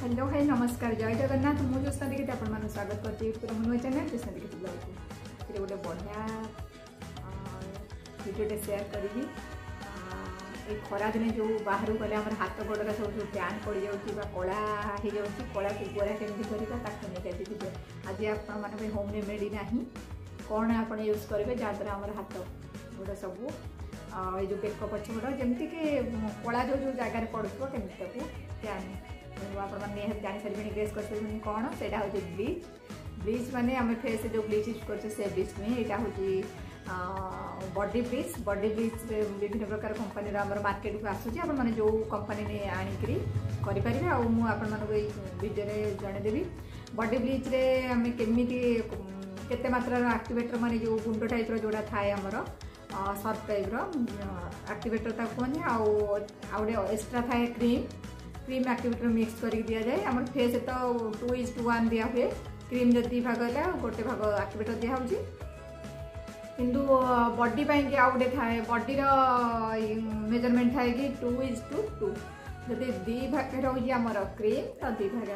Hello hi नमस्कार जय जगन्नाथ मु ज्योत्स्ना दीक्षित आपण मानक स्वागत करती मो चैनल ज्योत्स्ना दीक्षित ब्लॉग ये गोटे बढ़िया वीडियोटे शेयर करी ये खरा दिन जो बाहर गले आम हाथ गोड़ सब जो टैन पड़ जा कला हो जाए कला को गोरा केमी कर आज आप होम रेमेडी ना कौन आप यूज करेंगे जहाँद्वारा आम हाथ गोड़ सब ये जो बेक पछपट जमीक कला जो जो जगार पड़ो केमी टैन आप जानी सारे गेस कर सकते कौन से हूँ ब्लीच ब्लीच माने आम फेस जो ब्लीच यूज कर ब्लीच नुहे यहाँ हूँ बॉडी ब्लीच विभिन्न प्रकार कंपनी मार्केट को आसूँ आप जो कंपनी ने आणिक करें आपको वीडियो जनईदेवी बॉडी ब्लीच रे आम केमी केते मात्रा एक्टिवेटर माने जो गुंड टाइप जोड़ा थाए आमर सर्फ टाइप एक्टिवेटर कहते आउे एक्स्ट्रा थाए क्रीम एक्टिवेटर मिक्स कर दि जाए आम फेस तो 2:1 दिया हुए क्रीम जदि भाग है गोटे भाग एक्टिवेटर दिया किंतु बॉडी पाई आउ गोटे थाए बॉडी मेजरमेंट थाए कि 2:2 जदि दी भाग रोज आमर क्रीम तो दी भाग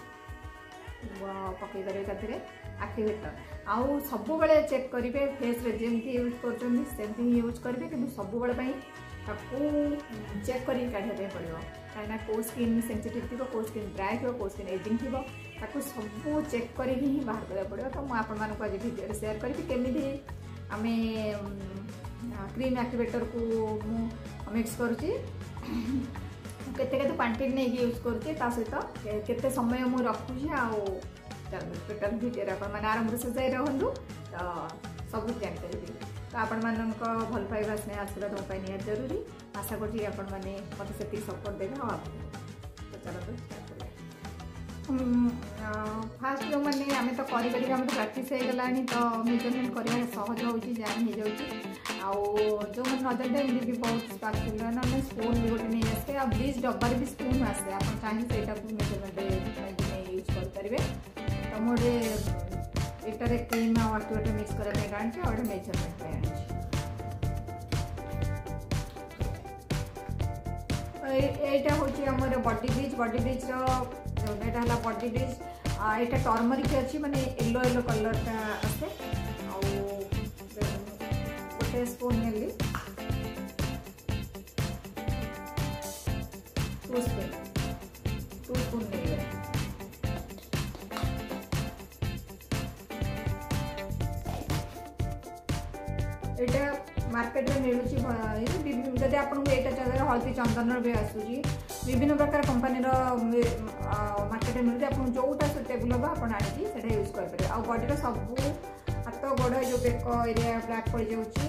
आप पकई पारे एक्टिवेटर आउ सब बेले चेक करेंगे फेस रे जमी यूज कर यूज करेंगे कि सब बेले चेक कर काढ़ापी पड़ो कहीं कौ स्किन सेंसिटिव थी कौ स्किन ड्राए थी कौ स्किन एजिंग थी सब चेक कर बाहर करा पड़ो तो मुझे आज वीडियो शेयर करी केमी आम क्रीम एक्टिवेटर को मिक्स करुच्ची केते क्वांटिटी नहीं यूज करुच्चे सहित केते समय मुझे रखुची टोटाल वीडियो मैंने आरंभ से जाए रहूँ तो सब जानकारी तो आपण मानक भल पाइबा स्नेह आशीर्वाद मोपाई निहार जरूरी आशा करी आपण मैंने मत से सपोर्ट देवे फास्ट जो मैंने आम तो कर आम प्राक्ट होगा तो मेजरमेंट करवा सहज हो जान हो जाए जो मैंने नजर दे भी बहुत स्पार्कफुल ना स्पून भी गोटे नहीं आसे आ ब्लीच डब्बार भी स्पून आसे आप चाहिए से मेजरमेंट यूज करेंगे तो मोटे एटारे क्रीम और एक्टिवेटर मिक्स करने आनी और मेजरमेंट यहाँ हूँ आम बॉडी ब्लीच रोटा बॉडी ब्लीच यहाँ टर्मरिक अच्छी माने येलो येलो कलर आसे गोटे स्पून नेली 2 स्पून नहीं यहाँ मार्केट में मिलूँ जदि आपको यहाँ जगह हल्दी चंदन भी आसूँ विभिन्न प्रकार कंपनी मार्केट में मिलूँ आप जोटा सुटेबुल हम आप यूज करेंगे आ बॉडी सब हाथ गोड़ जो बेक एरिया ब्लैक पड़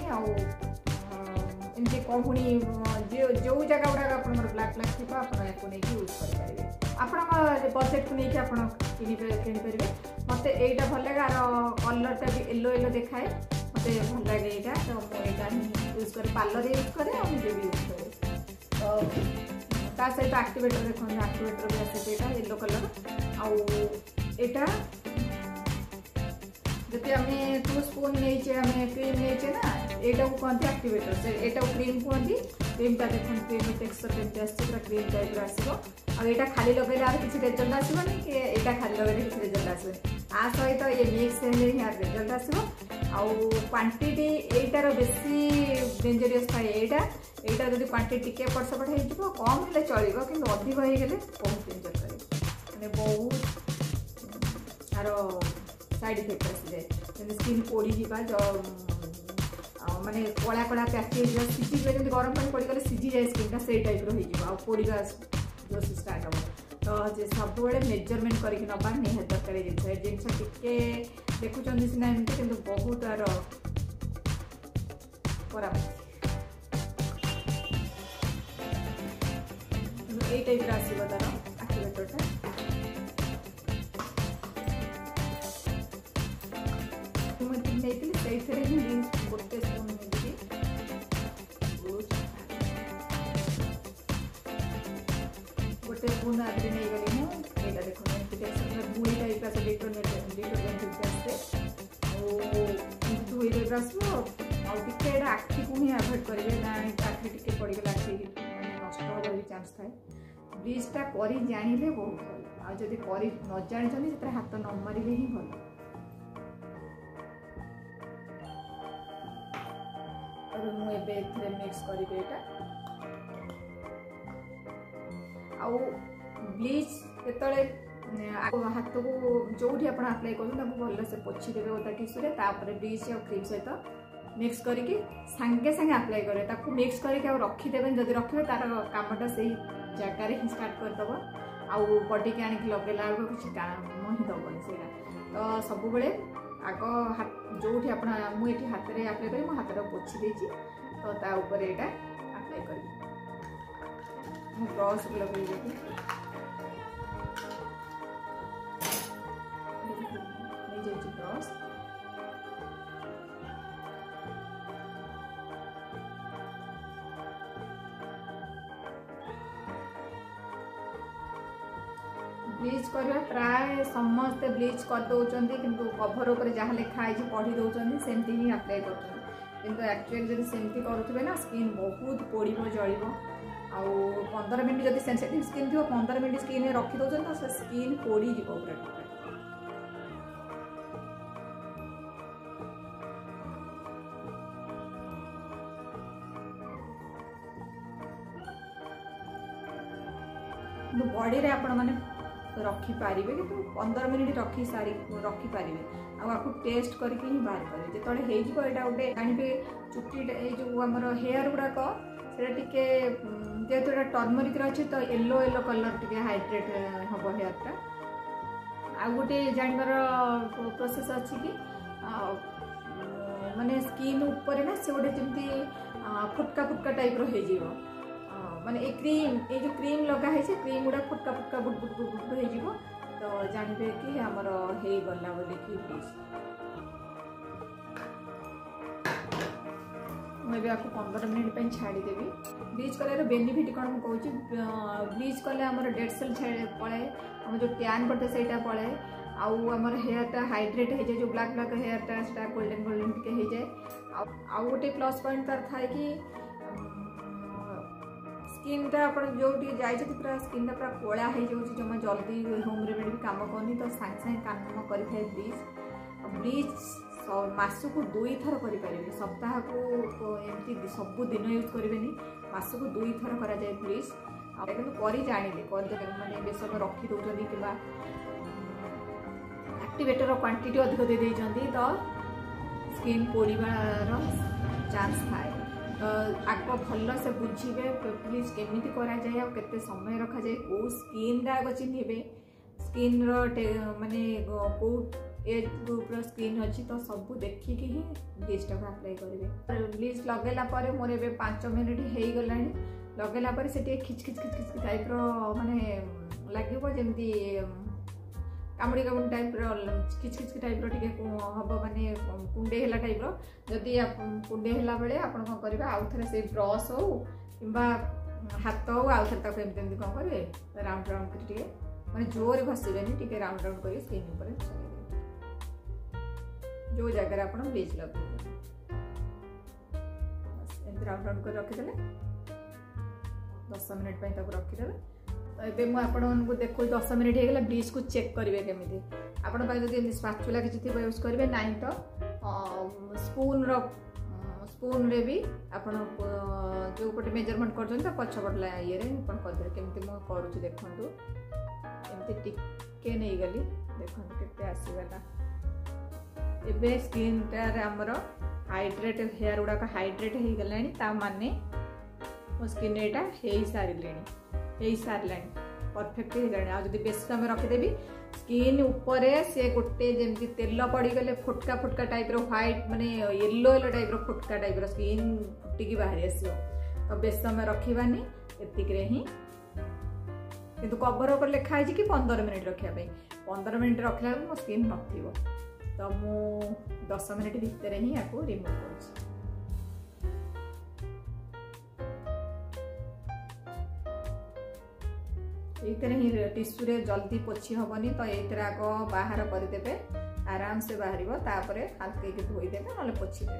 जामती कहूणी जो जगह गुड़ा आप ब्लैक ब्लैक थी आपको नहीं यूज करेंगे आप बजेट को लेकिन आप किनीपर मत यहाँ भल लगे कलरटा भी येलो येलो देखाए मत भल लगे यहाँ तो मुझे यूज कर पार्लर यूज करे और मुझे भी यूज करे तो सहित एक्टिवेटर देखो एक्टिवेटर भी आसे यहाँ येलो कलर आटा जब आम 2 स्पून नहीं क्रीम नहीं ना यहाँ को कहते एक्टिवेटर से यहाँ क्रीम कहती क्रीमटा देखो क्रीम टेक्सचर केमती आसा क्रीम टाइप आसो आटा खाली लगे किसी रिजल्ट आसबनी कि यहाँ खाली लगे किसी रिजल्ट आसबनी आ सहित ये मिक्स हेल्ले यहाँ रिजल्ट आसो क्वांटिटी एटार बेसी डेंजरियस थाए यहाँ जब क्वांटिटी टी एपट सेपट हो कम हेल्ले चलो कि अधिक हो गले बहुत डेंजर करे मैंने बहुत तार साइड इफेक्ट आसी जाए स्किन पोड़ी जो माने कला कला पैकेज सीझी जाए गरम पानी पड़गले सीझी जाए स्किनटा से टाइप पोड़ा जो स्टार्ट हम तो सब बड़े मेजरमेंट करके नवा निहाती दरकार जिनस टिके देखुं सीना एमती कि बहुत तार यही टाइप आसो तार एक्टिवेटरटा गोटे स्पून गोटे स्पून आगे नहीं गली मुझे देखो धूली टाइप आस डिटर्जेंट आसे धूली टाइप आसो आटे आखि को ही आभोड करेंगे ना आखि टे पड़गला आखि नष्ट होगा भी चान्स थाए ब्लीचटा करी जानिले बहुत भल आ जदि करी न जानिछन्ति सेतरे हाथ न मारिले ही भल। अब मु एबे एथरे मिक्स करिबे एटा आ ब्लीच केतळे हाथ को जो आप अप्लाई कर भल से पोछि देबे ओता टिश्यू रे तापर ब्लीच और क्रीम सहित मिक्स करके सांगे सांगे अप्लाई करे ताको मिक्स करके आ रखी देबे जदि रखिबे तार कामटा सही जगह रे ही स्टार्ट कर दबो आ बॉडी के आनी लगेला किसी काम ही दबनी सेटा तो सब बेले आग हाथ जो आप मुझे हाथ में अप्लाई करी मो हाथ पोछि देछि तो ता ऊपर एटा अप्लाई करी मु ब्रश लगे देबी ब्रश ब्लीच करवा प्राय समस्ते ब्लीच कर दौरान किंतु कभर उपर जहाँ लिखाई पढ़ी दौरान सेमती ही अप्लाई कर एक्चुअली जब सेमती करुवे ना स्किन बहुत पोड़ जल आउ 15 मिनट जब सेंसिटिव स्किन थी 15 मिनट स्किन रखी दौरान तो से स्किन पोड़ी पूरा बॉडी रे आपण माने रखिपारे कि 15 मिनिट रखिपारे आपको टेस्ट करके ही बाहर करें जो होटा गोटे जानवे चुटी जो आम हेयर गुड़ाक से जेहेतु टर्मरिक अच्छे तो येलो येलो कलर टे हाइड्रेट हम हेयरटा आ गोटे जानवर प्रोसेस अच्छी कि माने स्किन ऊपर ना से गोटे जमी फुटका फुटका टाइप हो माने ए क्रीम ये जो क्रीम लगा है क्रीम गुड़ा फुटका फुटका बुट बुट बुट बुट हो तो जानवे कि आमर हो गला बोली कि ब्लीच मुझे आपको 15 मिनट छाड़देवी ब्लीच कलर बेनिफिट कौन मुझे ब्लीच कले आमर डेड सेल पड़े आम जो टैन करते से पड़े आमर हेयरटा हाइड्रेट हो जाए जो ब्लैक ब्लैक हेयरटा गोल्डन गोल्डन टिके हो जाए आउ गोटे प्लस पॉइंट तार थाए कि स्किनटा आप जो जाइए पूरा स्किन पूरा कला हो जमा जल्दी होम रेमेडी भी काम करनी तो सांगे सांगे काम करें ब्लीच ब्लीच मासक 2 थर करें सप्ताह को एमती सब दिन यूज करें मासक 2 थर करा जाए ब्लीच कर जाने माने बेस रखी दौरान कि एक्टिवेटर क्वांटिटी अधिक दे देइछंती तो स्किन पोड़ार चांस थाए तो आग भल से बुझे ब्लीच केमी करा जाए और केते समय रखा जाए कौ स्किन आग चिन्हे स्किन माने कौ एज ग्रुप स्किन अच्छी तो सब देखिकी ही ब्लीचटा अप्लाई करेंगे ब्लीच लगेला मोर ए 5 मिनिट हो गला लगेला से खिच खिच खिच खिच टाइप माने लगे जमी कामुड़ी कामुड़ी टाइप खिच खिच टाइप हम माने कुंडे है टाइप जदि कुंडे है बेले आप कौन करेंगे आउ थे से ब्रश हो कि हाथ हो आउ थे एमती कौन करेंगे राउंड राउंड कर माने जोर घसीबेनि टिके राउंड राउंड कर स्किन ऊपर जो जगह आप ब्लीच लगे राउंड राउंड कर रखीदे 10 मिनिट रखीदे तो ये मुझे देखो 10 मिनिट होगा ब्लीच को चेक करेंगे केमी आपड़ी स्पाचुला किसी थी यूज करेंगे ना तो स्पून रे भी आप जो पटे मेजरमेंट कर पछपटला ये करदे केमती मुझे करुँच देखु एमती टिके नहीं गली देखो के आसीगला एबे स्किन टार आमर हाइड्रेट हेयर गुड़ाक हाइड्रेट हो गला माने मो स्किन एटा हो सारे परफेक्ट हो गला जब बेस समय रखीदेवी स्किन ऊपर से गोटे जमी तेल पड़गले फुटका फुटका टाइप व्हाइट माने येलो येलो टाइप फुटका टाइप स्किन फुटिकी बाहरी आसो तो बेस समय रखानी एतिक ही किंतु कवर ऊपर लिखाई कि 15 मिनिट रखापी 15 मिनिट रखला मो स्किन नथिबो तो मु 10 मिनिट भितर ही आपको रिमूव कर ही टिश्यू रे जल्दी पोछि हेनी तो ये आग बाहर करदे आराम से बाहर तापर हल्के धोईदे ना पोछीदे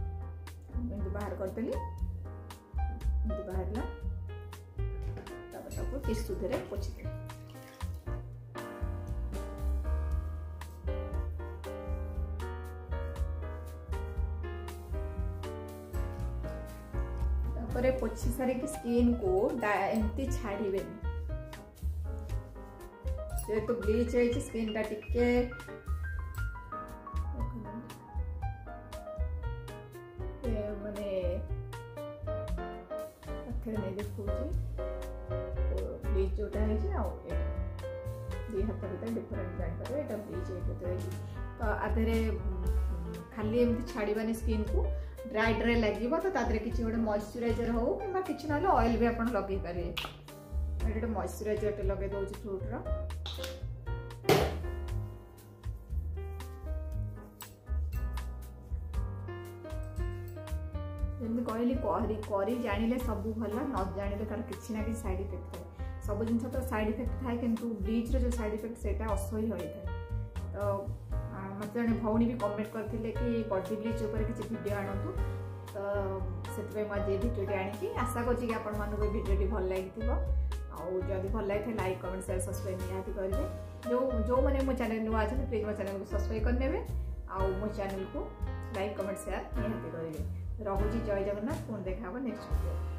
बाहर करदेली बाहर ताको टिश्यू धरे पोछि दे। तापरे पोछि सारे कि स्किन को एमती छाड़ीबेनी जेहेतु ब्लीच है स्किन टा टिके माने नहीं देखो ब्लीच जोटा है दी हाथ भर डिफरेंट जानपारे ये ब्लीच तो आधे खाली एमती छाड़बानी स्किन को ड्राई ड्राई लगे तो तादरे किसी गोटे मॉइस्चराइजर हो कि किसी ना ऑयल भी आप लगे पारे गोटे मॉइस्चराइजर लगे दौर फ्रूट्र जमी कहली करी जानिले सब भल न जानिले तार किसी ना किसी साइड इफेक्ट थाए सब जिन तो साइड इफेक्ट थाए किंतु ब्लीच रो जो साइड इफेक्ट सेटा असह्य होता है। तो मत जड़े भौणी भी कमेंट करते कि बॉडी ब्लीच उपर किसी वीडियो आणतु तो से मुझे भिडियोटी आनी आशा करछि कि आपण मानक भिडियोटी भल लगी जदि भल लगी लाइक कमेंट शेयर सब्सक्राइब निहाती करेंगे जो मैंने मो चैनल नुआ अच्छे प्लीज मो चैनल को सब्सक्राइब करने आउ मो चैनल को लाइक कमेंट शेयर निहाती करेंगे। रोची जय जगन्नाथ पुणी देखा नेक्स्ट वीडियो।